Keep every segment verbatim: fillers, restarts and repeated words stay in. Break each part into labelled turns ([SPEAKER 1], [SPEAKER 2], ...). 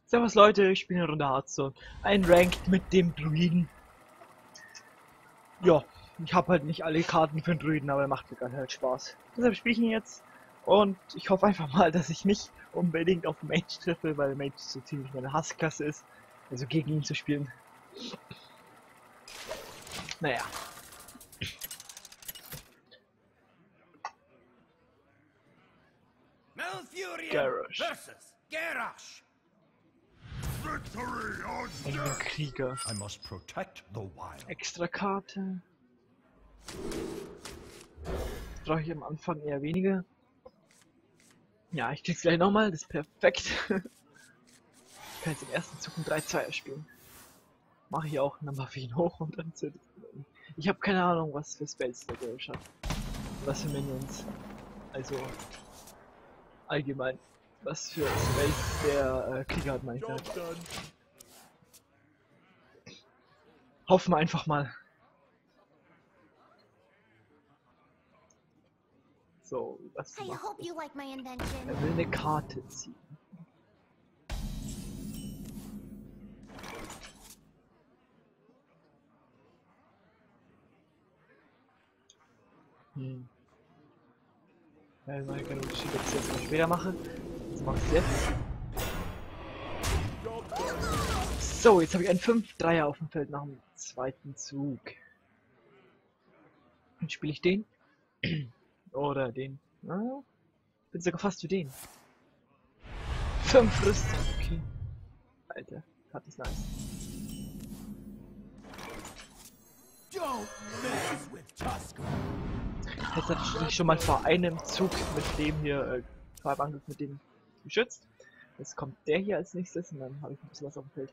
[SPEAKER 1] Servus Leute, ich bin in Runde Hearthstone. Ein Ranked mit dem Druiden. Ja, ich habe halt nicht alle Karten für den Druiden, aber er macht mir gerade halt Spaß. Deshalb spiele ich ihn jetzt. Und ich hoffe einfach mal, dass ich nicht unbedingt auf Mage treffe, weil Mage so ziemlich meine Hassklasse ist. Also gegen ihn zu spielen. Naja. Garrosh.
[SPEAKER 2] Garrosh.
[SPEAKER 1] Ein Krieger.
[SPEAKER 2] I must protect the wild.
[SPEAKER 1] Extra Karte. Brauche ich am Anfang eher weniger. Ja, ich krieg's gleich nochmal, das ist perfekt. Ich kann jetzt im ersten Zug ein drei zwei spielen. Mache ich auch, und dann mache ich ihn hoch und dann zündet ihn. Ich habe keine Ahnung, was für Spells der Garrosh hat. Was für Minions. Also allgemein. Was für Spells der äh, Krieger hat, meine ich halt. Hoffen wir einfach mal. So, was
[SPEAKER 3] I
[SPEAKER 1] macht
[SPEAKER 3] hope you like my invention.
[SPEAKER 1] er will eine Karte ziehen. Hm. Ja, ich meine, kein Unterschied, ob ich es jetzt mal später mache. Das mache ich jetzt. So, jetzt habe ich einen fünf Dreier auf dem Feld nach dem zweiten Zug. Dann spiele ich den. Oder den. Ah, bin sogar fast für den. fünf Rüstung. Okay. Alter, Karte ist nice.
[SPEAKER 2] Don't mess with Tusker.
[SPEAKER 1] Jetzt hatte ich schon mal vor einem Zug mit dem hier äh, verwandelt, mit dem geschützt. Jetzt kommt der hier als nächstes und dann habe ich ein bisschen was auf dem Feld.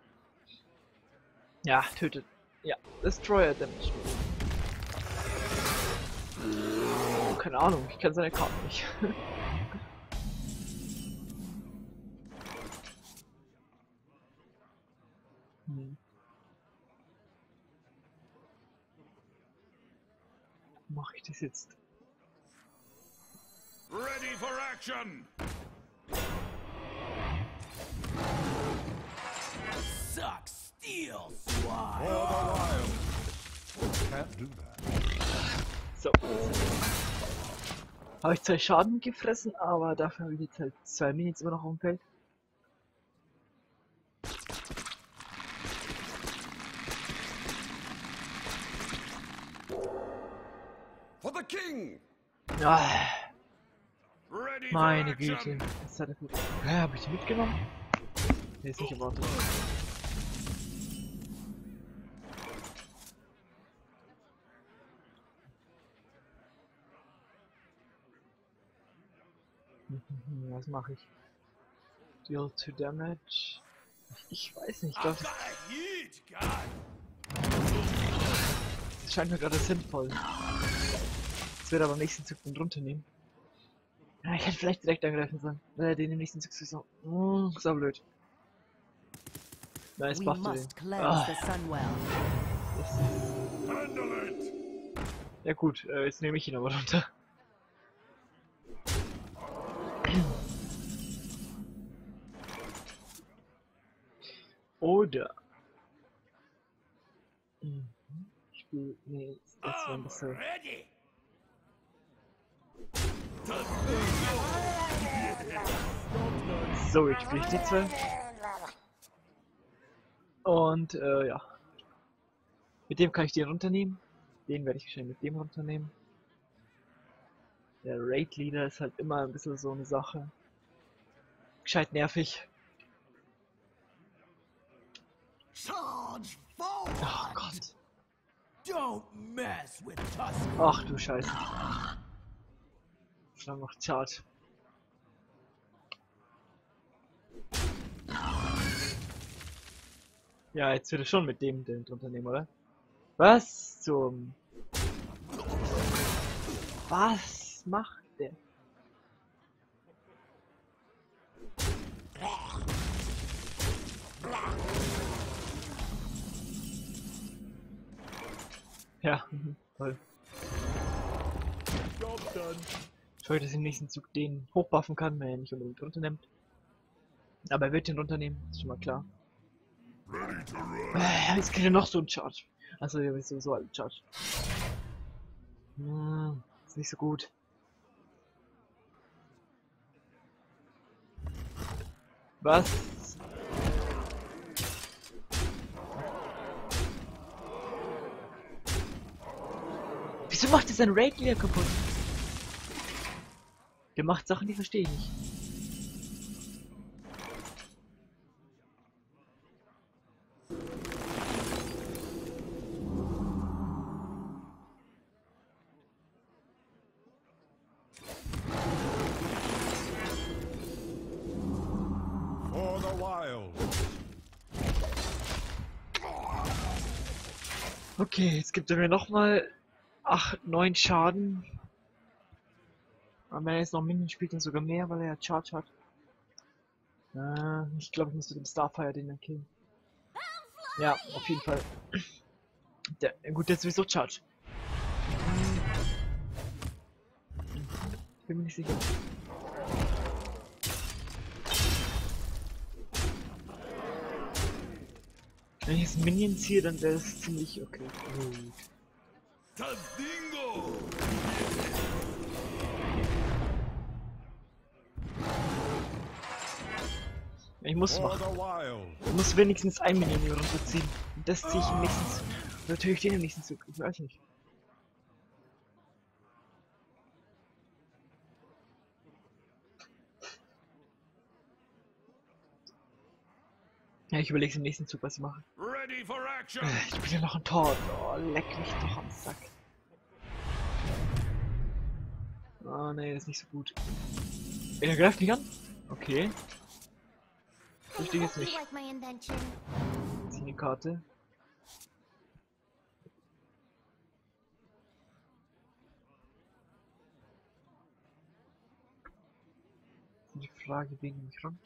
[SPEAKER 1] Ja, tötet. Ja, Destroyer Damage. Oh, keine Ahnung, ich kann seine Karte nicht. hm. Mache ich das jetzt?
[SPEAKER 2] Ready for action. Suck steel swine. For the wild. Can't do that.
[SPEAKER 1] So. Habe ich zwei Schaden gefressen, aber dafür habe ich jetzt halt zwei Minis immer noch auf dem Feld.
[SPEAKER 2] For the king.
[SPEAKER 1] Ah,
[SPEAKER 2] Ready
[SPEAKER 1] meine
[SPEAKER 2] for action.
[SPEAKER 1] Güte. Was hat er für... Hä, habe ich die mitgenommen? Nee, ist nicht erwartet. Was mache ich? Deal to Damage. Ich, ich weiß nicht, ich glaube, das, das scheint mir gerade sinnvoll. Das wird aber am nächsten Zug den runternehmen. Ja, ich hätte vielleicht direkt angreifen sollen. Äh, den im nächsten Zug so. Oh, so blöd. Nice, buff den. Ah, ja gut, äh, jetzt nehme ich ihn aber runter. Oder mhm. Ich spiele. Nee, das war ein bisschen. So, jetzt spiele ich die zwei. Und äh, ja. Mit dem kann ich den runternehmen. Den werde ich wahrscheinlich mit dem runternehmen. Der Raid Leader ist halt immer ein bisschen so eine Sache. Gescheit nervig.
[SPEAKER 2] Charge forward.
[SPEAKER 1] Oh Gott.
[SPEAKER 2] Don't mess with Tusker.
[SPEAKER 1] Ach du Scheiße. Dann noch Charge. Ja, jetzt wird es schon mit dem den Unternehmen, oder? Was zum... Was macht der? Ja, toll. Ich hoffe, dass ich im nächsten Zug den hochbuffen kann, wenn er nicht unbedingt runternimmt. Aber er wird den runternehmen, ist schon mal klar. Äh, jetzt kriegt er noch so einen Charge. Also ja, sowieso einen Charge. Hm, ist nicht so gut. Was? Wieso macht er sein Raid wieder kaputt? Der macht Sachen, die verstehe ich nicht.
[SPEAKER 2] For the wild.
[SPEAKER 1] Okay, jetzt gibt er mir nochmal acht, neun Schaden. Aber wenn er jetzt noch Minion spielt, dann sogar mehr, weil er ja Charge hat. Äh, ich glaube, ich muss mit dem Starfire den dann killen. Ja, auf jeden Fall. Der, gut, der ist sowieso Charge. Ich bin mir nicht sicher. Wenn ich jetzt Minion ziehe, dann wäre es ziemlich okay. Gut.
[SPEAKER 2] Tadingo!
[SPEAKER 1] Ich muss
[SPEAKER 2] For
[SPEAKER 1] noch,
[SPEAKER 2] the wild.
[SPEAKER 1] ich muss wenigstens ein Minion hier runterziehen. Und das ziehe ich im nächsten Zug. Natürlich den im nächsten Zug, ich weiß nicht. Ja, ich überlege im nächsten Zug, was ich mache.
[SPEAKER 2] Ready for action.
[SPEAKER 1] Äh, Ich bin ja noch ein Tor. Oh, leck mich doch am Sack. Oh nee, das ist nicht so gut. Er greift mich an? Okay. Verstehe jetzt nicht.
[SPEAKER 3] Like my invention.
[SPEAKER 1] Zieh eine Karte. Die Frage wegen dem Krank.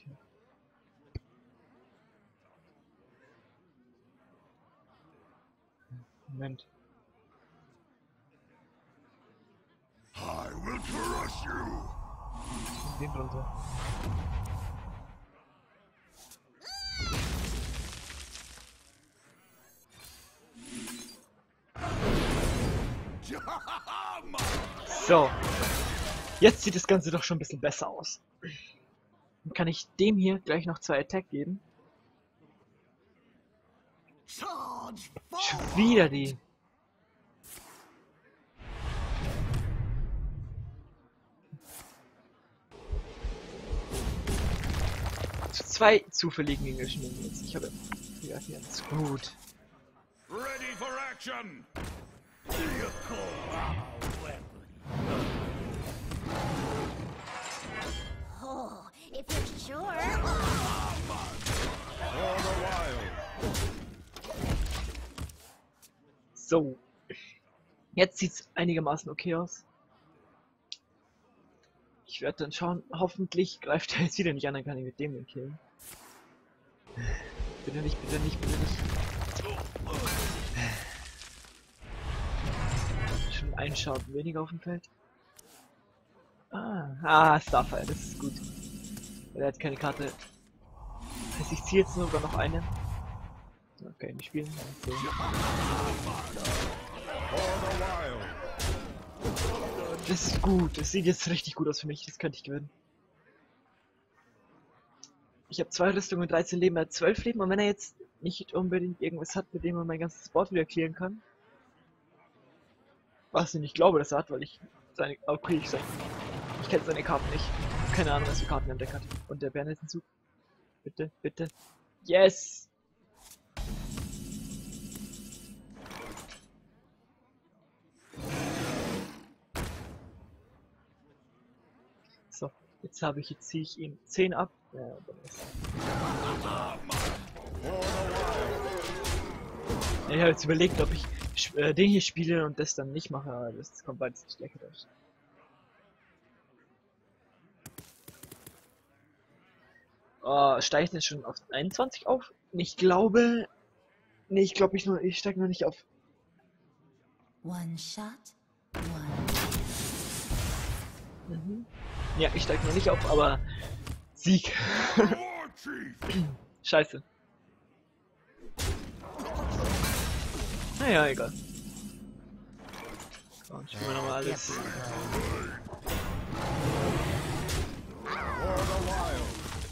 [SPEAKER 1] Moment.
[SPEAKER 2] I will crush you.
[SPEAKER 1] Den runter. So. Jetzt sieht das Ganze doch schon ein bisschen besser aus. Dann kann ich dem hier gleich noch zwei Attack geben.
[SPEAKER 2] Charge
[SPEAKER 1] Schon
[SPEAKER 2] forward.
[SPEAKER 1] wieder die. Zu zwei zufälligen englischen jetzt. Ich habe ja jetzt gut.
[SPEAKER 2] Ready for action.
[SPEAKER 3] Oh, if you're sure.
[SPEAKER 2] For the wild.
[SPEAKER 1] So. Jetzt sieht's einigermaßen okay aus. Ich werde dann schauen, hoffentlich greift er jetzt wieder nicht an, dann kann ich mit dem den killen. Bitte nicht, bitte nicht, bitte nicht. Schon ein Schaden weniger auf dem Feld. Ah, ah, Starfire, das ist gut. Er hat keine Karte. Das heißt, ich ziehe jetzt sogar noch eine. Okay, wir spielen. Okay.
[SPEAKER 2] For the wild.
[SPEAKER 1] Das ist gut, das sieht jetzt richtig gut aus für mich, das könnte ich gewinnen. Ich habe zwei Rüstungen und dreizehn Leben, er hat zwölf Leben, und wenn er jetzt nicht unbedingt irgendwas hat, mit dem er mein ganzes Board wieder clearen kann. Was ich nicht glaube, dass er hat, weil ich seine. Okay, ich sag. Ich kenne seine Karten nicht. Keine Ahnung, was für Karten er im Deck hat. Und der Bären ist hinzu. Bitte, bitte. Yes! So, jetzt habe ich, jetzt ziehe ich ihm zehn ab. Ja, dann ist ja, ich habe jetzt überlegt, ob ich äh, den hier spiele und das dann nicht mache, aber das kommt beides nicht gleich raus. Oh, steige ich denn schon auf einundzwanzig auf? Ich glaube. Nee, ich glaube ich nur, ich steige noch nicht auf.
[SPEAKER 4] One shot, one.
[SPEAKER 1] Mhm. Ja, ich steige noch nicht auf, aber Sieg.
[SPEAKER 2] War Chief.
[SPEAKER 1] Scheiße. Naja, egal. So, dann spielen wir nochmal alles.
[SPEAKER 2] For the wild.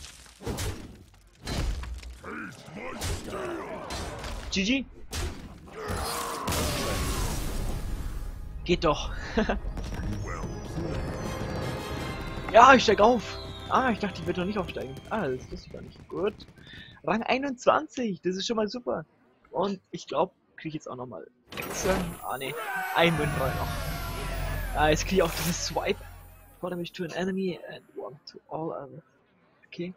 [SPEAKER 1] G G. Geht doch. Ja, ich steig auf. Ah, ich dachte, ich werde noch nicht aufsteigen. Ah, das wusste ich gar nicht. Gut. Rang einundzwanzig, das ist schon mal super. Und ich glaube, kriege ich jetzt auch nochmal Wechsel. Ah, ne. Ein Win brauche ich noch. Ah, jetzt kriege ich auch dieses Swipe. For damage to an enemy and one to all others. Okay.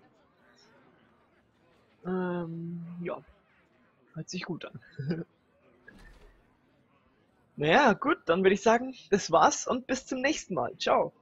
[SPEAKER 1] Ähm, ja. Hört sich gut an. Naja, gut, dann würde ich sagen, das war's und bis zum nächsten Mal. Ciao.